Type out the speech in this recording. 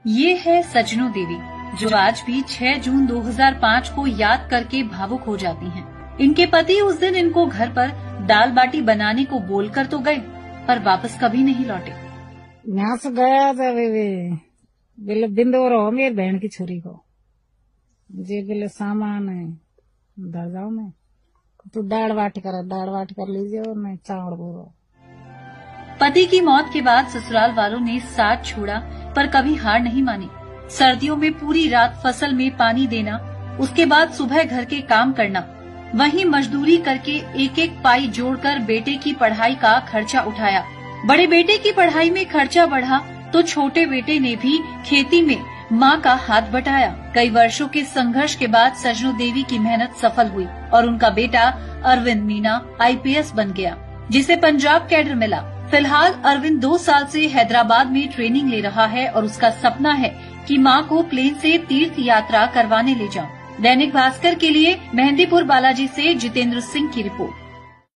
ये है सजनों देवी, जो आज भी 6 जून 2005 को याद करके भावुक हो जाती हैं। इनके पति उस दिन इनको घर पर दाल बाटी बनाने को बोलकर तो गए, पर वापस कभी नहीं लौटे। यहाँ से गया था बेले बिंदु रहो मेरी बहन की छोरी को जे बेले सामान है उधर जाओ मैं तो दाल बाटी कर लीजिए और मैं चावल बोलो। पति की मौत के बाद ससुराल वालों ने साथ छोड़ा, पर कभी हार नहीं मानी। सर्दियों में पूरी रात फसल में पानी देना, उसके बाद सुबह घर के काम करना, वहीं मजदूरी करके एक एक पाई जोड़कर बेटे की पढ़ाई का खर्चा उठाया। बड़े बेटे की पढ़ाई में खर्चा बढ़ा तो छोटे बेटे ने भी खेती में मां का हाथ बटाया। कई वर्षों के संघर्ष के बाद सजनों देवी की मेहनत सफल हुई और उनका बेटा अरविंद मीना IPS बन गया, जिसे पंजाब कैडर मिला। फिलहाल अरविंद 2 साल से हैदराबाद में ट्रेनिंग ले रहा है और उसका सपना है कि मां को प्लेन से तीर्थ यात्रा करवाने ले जाऊं। दैनिक भास्कर के लिए मेहंदीपुर बालाजी से जितेंद्र सिंह की रिपोर्ट।